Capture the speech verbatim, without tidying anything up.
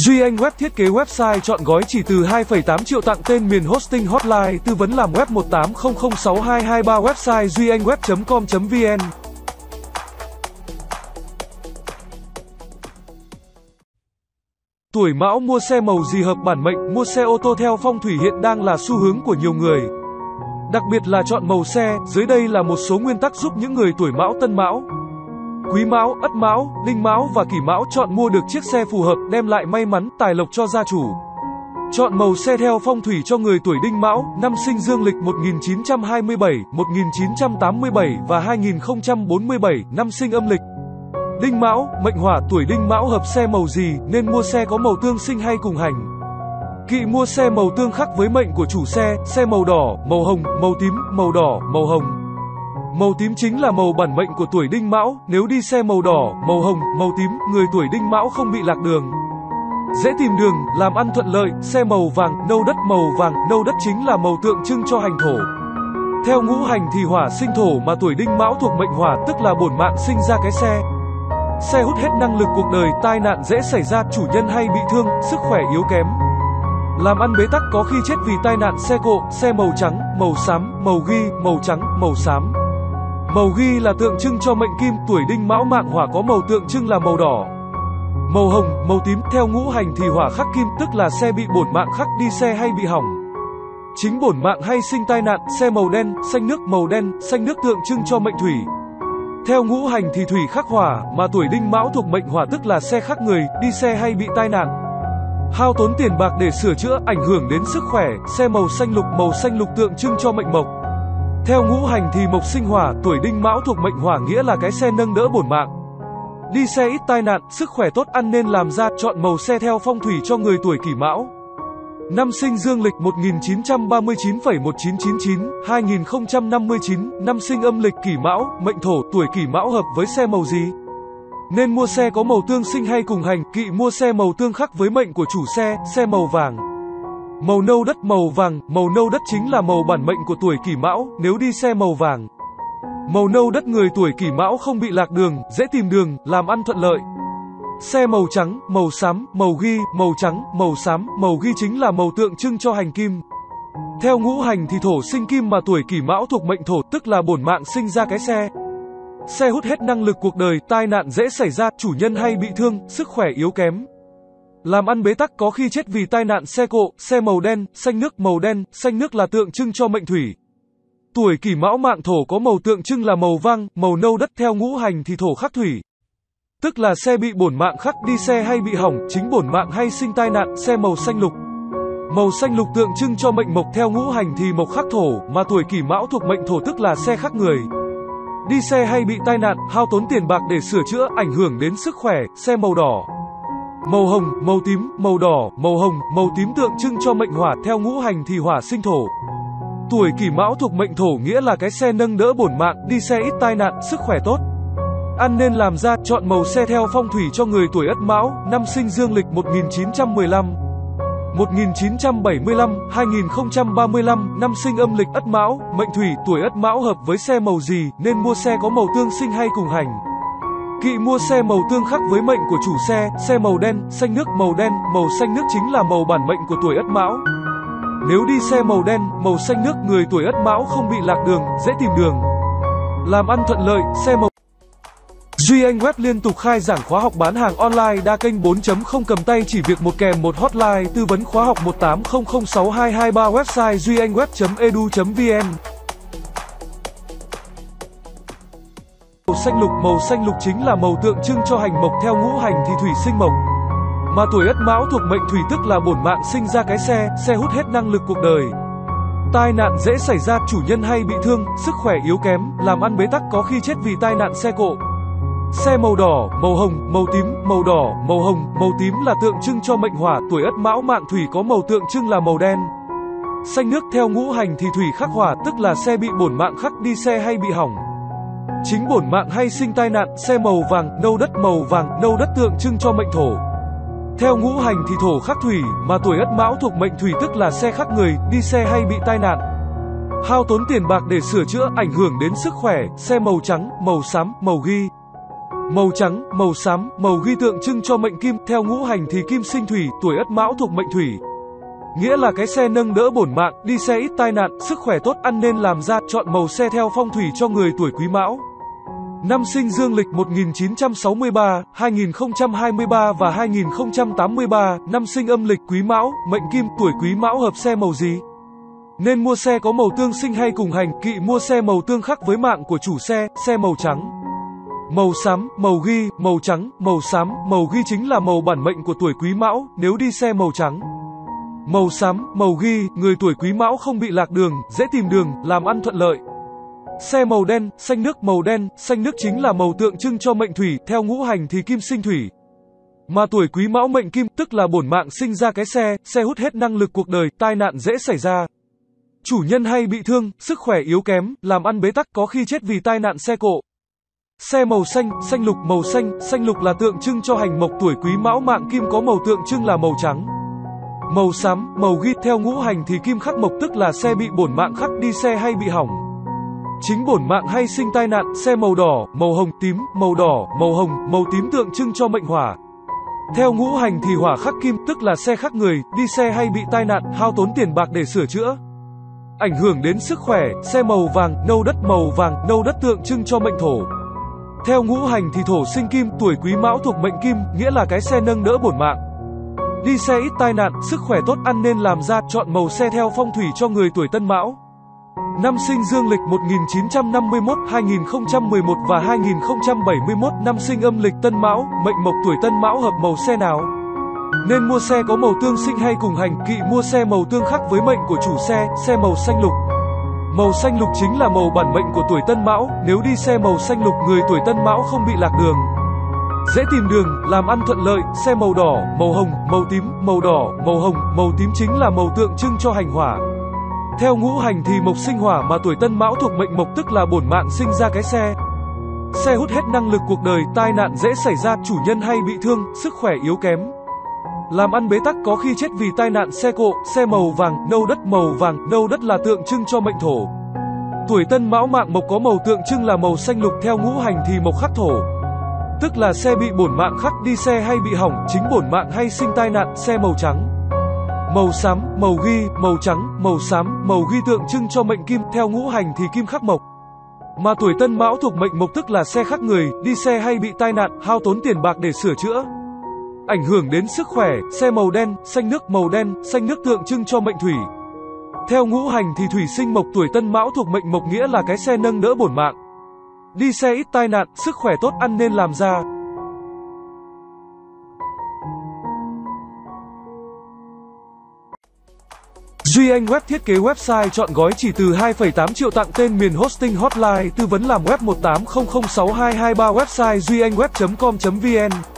Duy Anh Web thiết kế website chọn gói chỉ từ hai phẩy tám triệu, tặng tên miền hosting hotline tư vấn làm web một tám không không sáu hai hai ba, website duy anh web chấm com chấm vn. Tuổi Mão mua xe màu gì hợp bản mệnh? Mua xe ô tô theo phong thủy hiện đang là xu hướng của nhiều người. Đặc biệt là chọn màu xe, dưới đây là một số nguyên tắc giúp những người tuổi Mão, Tân Mão, Quý Mão, Ất Mão, Đinh Mão và Kỷ Mão chọn mua được chiếc xe phù hợp, đem lại may mắn, tài lộc cho gia chủ. Chọn màu xe theo phong thủy cho người tuổi Đinh Mão, năm sinh dương lịch một nghìn chín trăm hai mươi bảy, một nghìn chín trăm tám mươi bảy và hai nghìn không trăm bốn mươi bảy, năm sinh âm lịch. Đinh Mão, mệnh hỏa, tuổi Đinh Mão hợp xe màu gì, nên mua xe có màu tương sinh hay cùng hành. Kỵ mua xe màu tương khắc với mệnh của chủ xe, xe màu đỏ, màu hồng, màu tím, màu đỏ, màu hồng. Màu tím chính là màu bản mệnh của tuổi Đinh Mão, nếu đi xe màu đỏ, màu hồng, màu tím, người tuổi Đinh Mão không bị lạc đường, dễ tìm đường, làm ăn thuận lợi. Xe màu vàng, nâu đất, màu vàng, nâu đất chính là màu tượng trưng cho hành thổ. Theo ngũ hành thì hỏa sinh thổ, mà tuổi Đinh Mão thuộc mệnh hỏa, tức là bổn mạng sinh ra cái xe. Xe hút hết năng lực cuộc đời, tai nạn dễ xảy ra, chủ nhân hay bị thương, sức khỏe yếu kém. Làm ăn bế tắc, có khi chết vì tai nạn xe cộ. Xe màu trắng, màu xám, màu ghi, màu trắng, màu xám. Màu ghi là tượng trưng cho mệnh kim, tuổi Đinh Mão mạng hỏa có màu tượng trưng là màu đỏ, màu hồng, màu tím. Theo ngũ hành thì hỏa khắc kim, tức là xe bị bổn mạng khắc, đi xe hay bị hỏng, chính bổn mạng hay sinh tai nạn. Xe màu đen, xanh nước, màu đen, xanh nước tượng trưng cho mệnh thủy. Theo ngũ hành thì thủy khắc hỏa, mà tuổi Đinh Mão thuộc mệnh hỏa, tức là xe khắc người, đi xe hay bị tai nạn, hao tốn tiền bạc để sửa chữa, ảnh hưởng đến sức khỏe. Xe màu xanh lục, màu xanh lục tượng trưng cho mệnh mộc. Theo ngũ hành thì mộc sinh hỏa, tuổi Đinh Mão thuộc mệnh hỏa, nghĩa là cái xe nâng đỡ bổn mạng, đi xe ít tai nạn, sức khỏe tốt, ăn nên làm ra. Chọn màu xe theo phong thủy cho người tuổi Kỷ Mão, năm sinh dương lịch một nghìn chín trăm ba mươi chín phẩy một chín chín chín, hai nghìn không trăm năm mươi chín, năm sinh âm lịch Kỷ Mão, mệnh thổ, tuổi Kỷ Mão hợp với xe màu gì? Nên mua xe có màu tương sinh hay cùng hành. Kỵ mua xe màu tương khắc với mệnh của chủ xe, xe màu vàng, màu nâu đất, màu vàng, màu nâu đất chính là màu bản mệnh của tuổi Kỷ Mão, nếu đi xe màu vàng, màu nâu đất, người tuổi Kỷ Mão không bị lạc đường, dễ tìm đường, làm ăn thuận lợi. Xe màu trắng, màu xám, màu ghi, màu trắng, màu xám, màu ghi chính là màu tượng trưng cho hành kim. Theo ngũ hành thì thổ sinh kim, mà tuổi Kỷ Mão thuộc mệnh thổ, tức là bổn mạng sinh ra cái xe. Xe hút hết năng lực cuộc đời, tai nạn dễ xảy ra, chủ nhân hay bị thương, sức khỏe yếu kém. Làm ăn bế tắc, có khi chết vì tai nạn xe cộ. Xe màu đen, xanh nước, màu đen, xanh nước là tượng trưng cho mệnh thủy. Tuổi Kỷ Mão mạng thổ có màu tượng trưng là màu vàng, màu nâu đất. Theo ngũ hành thì thổ khắc thủy, tức là xe bị bổn mạng khắc, đi xe hay bị hỏng, chính bổn mạng hay sinh tai nạn. Xe màu xanh lục, màu xanh lục tượng trưng cho mệnh mộc. Theo ngũ hành thì mộc khắc thổ, mà tuổi Kỷ Mão thuộc mệnh thổ, tức là xe khắc người, đi xe hay bị tai nạn, hao tốn tiền bạc để sửa chữa, ảnh hưởng đến sức khỏe. Xe màu đỏ, màu hồng, màu tím, màu đỏ, màu hồng, màu tím tượng trưng cho mệnh hỏa. Theo ngũ hành thì hỏa sinh thổ, tuổi Kỷ Mão thuộc mệnh thổ, nghĩa là cái xe nâng đỡ bổn mạng, đi xe ít tai nạn, sức khỏe tốt, ăn nên làm ra. Chọn màu xe theo phong thủy cho người tuổi Ất Mão, năm sinh dương lịch một nghìn chín trăm mười lăm, một nghìn chín trăm bảy mươi lăm, hai nghìn không trăm ba mươi lăm, năm sinh âm lịch Ất Mão, mệnh thủy, tuổi Ất Mão hợp với xe màu gì, nên mua xe có màu tương sinh hay cùng hành. Kỵ mua xe màu tương khắc với mệnh của chủ xe, xe màu đen, xanh nước, màu đen, màu xanh nước chính là màu bản mệnh của tuổi Ất Mão. Nếu đi xe màu đen, màu xanh nước, người tuổi Ất Mão không bị lạc đường, dễ tìm đường, làm ăn thuận lợi. Xe màu Duy Anh Web liên tục khai giảng khóa học bán hàng online đa kênh bốn chấm không, cầm tay chỉ việc một kèm một, hotline tư vấn khóa học một tám không không sáu hai hai ba, website duy anh web chấm e d u chấm v n. Màu xanh lục, màu xanh lục chính là màu tượng trưng cho hành mộc. Theo ngũ hành thì thủy sinh mộc, mà tuổi Ất Mão thuộc mệnh thủy, tức là bổn mạng sinh ra cái xe, xe hút hết năng lực cuộc đời, tai nạn dễ xảy ra, chủ nhân hay bị thương, sức khỏe yếu kém, làm ăn bế tắc, có khi chết vì tai nạn xe cộ. Xe màu đỏ, màu hồng, màu tím, màu đỏ, màu hồng, màu tím là tượng trưng cho mệnh hỏa, tuổi Ất Mão mạng thủy có màu tượng trưng là màu đen, xanh nước. Theo ngũ hành thì thủy khắc hỏa, tức là xe bị bổn mạng khắc, đi xe hay bị hỏng, chính bổn mạng hay sinh tai nạn. Xe màu vàng, nâu đất, màu vàng, nâu đất tượng trưng cho mệnh thổ. Theo ngũ hành thì thổ khắc thủy, mà tuổi Ất Mão thuộc mệnh thủy, tức là xe khắc người, đi xe hay bị tai nạn, hao tốn tiền bạc để sửa chữa, ảnh hưởng đến sức khỏe. Xe màu trắng, màu xám, màu ghi, Màu trắng, màu xám, màu ghi tượng trưng cho mệnh kim, theo ngũ hành thì kim sinh thủy, tuổi Ất Mão thuộc mệnh thủy. Nghĩa là cái xe nâng đỡ bổn mạng, đi xe ít tai nạn, sức khỏe tốt, ăn nên làm ra, chọn màu xe theo phong thủy cho người tuổi Quý Mão. Năm sinh dương lịch một nghìn chín trăm sáu mươi ba, hai nghìn không trăm hai mươi ba và hai nghìn không trăm tám mươi ba, năm sinh âm lịch Quý Mão, mệnh kim, tuổi Quý Mão hợp xe màu gì? Nên mua xe có màu tương sinh hay cùng hành, kỵ mua xe màu tương khắc với mạng của chủ xe, xe màu trắng. Màu xám, màu ghi, màu trắng, màu xám, màu ghi chính là màu bản mệnh của tuổi Quý Mão, nếu đi xe màu trắng. Màu xám, màu ghi, người tuổi Quý Mão không bị lạc đường, dễ tìm đường, làm ăn thuận lợi. Xe màu đen, xanh nước, màu đen, xanh nước chính là màu tượng trưng cho mệnh thủy, theo ngũ hành thì kim sinh thủy. Mà tuổi Quý Mão mệnh kim, tức là bổn mạng sinh ra cái xe, xe hút hết năng lực cuộc đời, tai nạn dễ xảy ra. Chủ nhân hay bị thương, sức khỏe yếu kém, làm ăn bế tắc, có khi chết vì tai nạn xe cộ. Xe màu xanh, xanh lục, màu xanh, xanh lục là tượng trưng cho hành mộc, tuổi Quý Mão mạng kim có màu tượng trưng là màu trắng. Màu xám, màu ghi, theo ngũ hành thì kim khắc mộc, tức là xe bị bổn mạng khắc, đi xe hay bị hỏng. Chính bổn mạng hay sinh tai nạn. Xe màu đỏ, màu hồng, tím, màu đỏ, màu hồng, màu tím tượng trưng cho mệnh hỏa. Theo ngũ hành thì hỏa khắc kim, tức là xe khắc người, đi xe hay bị tai nạn, hao tốn tiền bạc để sửa chữa, ảnh hưởng đến sức khỏe. Xe màu vàng, nâu đất, màu vàng, nâu đất tượng trưng cho mệnh thổ. Theo ngũ hành thì thổ sinh kim, tuổi Quý Mão thuộc mệnh kim, nghĩa là cái xe nâng đỡ bổn mạng. Đi xe ít tai nạn, sức khỏe tốt, ăn nên làm ra, chọn màu xe theo phong thủy cho người tuổi Tân Mão. Năm sinh dương lịch một nghìn chín trăm năm mươi mốt, hai nghìn không trăm mười một và hai nghìn không trăm bảy mươi mốt, năm sinh âm lịch Tân Mão, mệnh mộc, tuổi Tân Mão hợp màu xe nào? Nên mua xe có màu tương sinh hay cùng hành, kỵ mua xe màu tương khắc với mệnh của chủ xe, xe màu xanh lục. Màu xanh lục chính là màu bản mệnh của tuổi Tân Mão, nếu đi xe màu xanh lục, người tuổi Tân Mão không bị lạc đường, dễ tìm đường, làm ăn thuận lợi. Xe màu đỏ, màu hồng, màu tím, màu đỏ, màu hồng, màu tím chính là màu tượng trưng cho hành hỏa. Theo ngũ hành thì mộc sinh hỏa, mà tuổi Tân Mão thuộc mệnh mộc, tức là bổn mạng sinh ra cái xe. Xe hút hết năng lực cuộc đời, tai nạn dễ xảy ra, chủ nhân hay bị thương, sức khỏe yếu kém, làm ăn bế tắc, có khi chết vì tai nạn xe cộ. Xe màu vàng, nâu đất, màu vàng, nâu đất là tượng trưng cho mệnh thổ. Tuổi Tân Mão mạng mộc có màu tượng trưng là màu xanh lục, theo ngũ hành thì mộc khắc thổ, tức là xe bị bổn mạng khắc, đi xe hay bị hỏng, chính bổn mạng hay sinh tai nạn. Xe màu trắng, màu xám, màu ghi, màu trắng, màu xám, màu ghi tượng trưng cho mệnh kim, theo ngũ hành thì kim khắc mộc. Mà tuổi Tân Mão thuộc mệnh mộc, tức là xe khắc người, đi xe hay bị tai nạn, hao tốn tiền bạc để sửa chữa, ảnh hưởng đến sức khỏe. Xe màu đen, xanh nước, màu đen, xanh nước tượng trưng cho mệnh thủy. Theo ngũ hành thì thủy sinh mộc, tuổi Tân Mão thuộc mệnh mộc, nghĩa là cái xe nâng đỡ bổn mạng. Đi xe ít tai nạn, sức khỏe tốt, ăn nên làm ra. Duy Anh Web thiết kế website chọn gói chỉ từ hai phẩy tám triệu, tặng tên miền hosting hotline, tư vấn làm web một tám không không sáu hai hai ba, website duy anh web chấm com chấm vn.